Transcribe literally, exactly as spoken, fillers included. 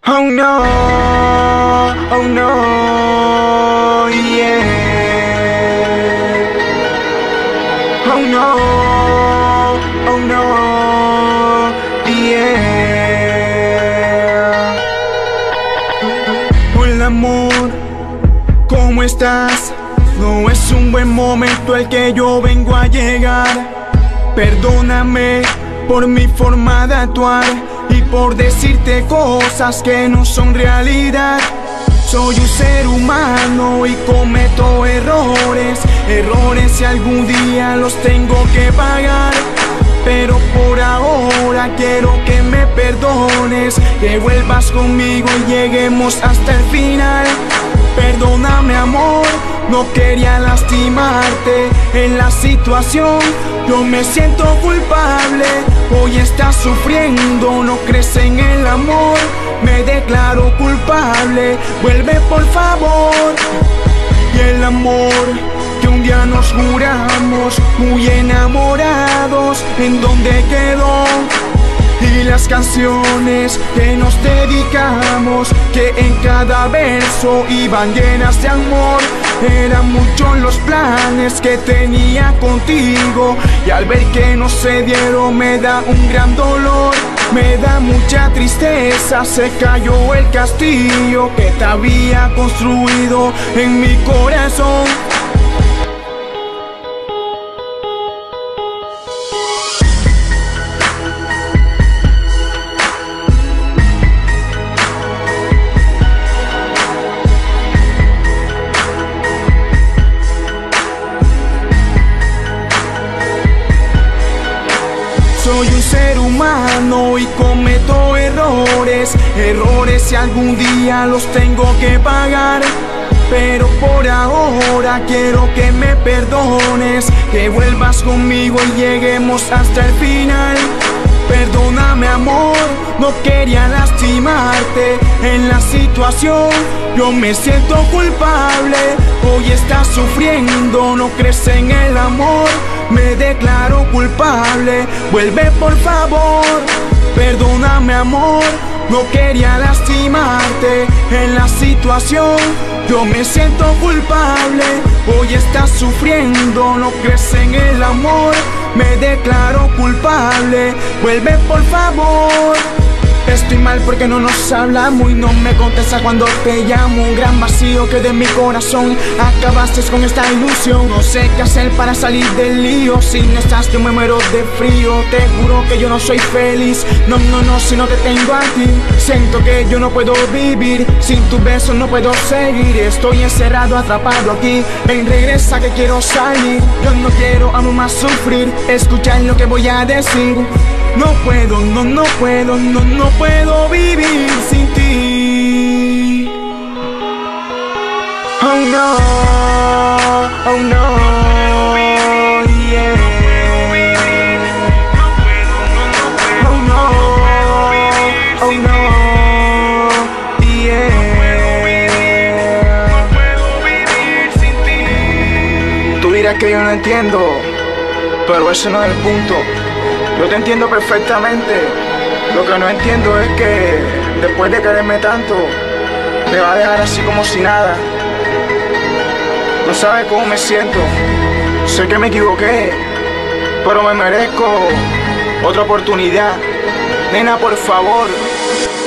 Oh no, oh no, yeah. Oh no, oh no, yeah. Hola amor, ¿cómo estás? No es un buen momento el que yo vengo a llegar. Perdóname por mi forma de actuar y por decirte cosas que no son realidad. Soy un ser humano y cometo errores, errores y algún día los tengo que pagar. Pero por ahora quiero que me perdones, que vuelvas conmigo y lleguemos hasta el final. Perdóname amor, no quería lastimarte en la situación. Yo me siento culpable, hoy estás sufriendo, no crees en el amor. Me declaro culpable, vuelve por favor. Y el amor que un día nos juramos, muy enamorados, ¿en dónde quedó? Y las canciones que nos dedicamos, que en cada verso iban llenas de amor. Eran muchos los planes que tenía contigo, y al ver que no se dieron me da un gran dolor. Me da mucha tristeza, se cayó el castillo que te había construido en mi corazón. Soy un ser humano y cometo errores, errores y algún día los tengo que pagar. Pero por ahora quiero que me perdones, que vuelvas conmigo y lleguemos hasta el final. Perdóname amor, no quería lastimarte en la situación. Yo me siento culpable, hoy estás sufriendo, no crees en el amor. Me declaro culpable, vuelve por favor. Perdóname amor, no quería lastimarte en la situación. Yo me siento culpable, hoy estás sufriendo, no crees en el amor. Me declaro culpable, vuelve por favor. Estoy mal porque no nos hablamos y no me contesta cuando te llamo. Un gran vacío que de mi corazón acabaste con esta ilusión. No sé qué hacer para salir del lío. Si no estás yo me muero de frío. Te juro que yo no soy feliz. No, no, no, si no te tengo a ti. Siento que yo no puedo vivir. Sin tu beso no puedo seguir. Estoy encerrado, atrapado aquí. Ven, regresa que quiero salir. Yo no quiero aún más sufrir. Escuchar lo que voy a decir. No puedo, no, no puedo, no, no puedo vivir sin ti. Oh no, oh no, yeah. Oh no, oh no, yeah. Tú dirás que yo no entiendo, pero ese no es el punto. Yo te entiendo perfectamente. Lo que no entiendo es que después de quererme tanto, me va a dejar así como si nada. No sabes cómo me siento. Sé que me equivoqué, pero me merezco otra oportunidad. Nena, por favor.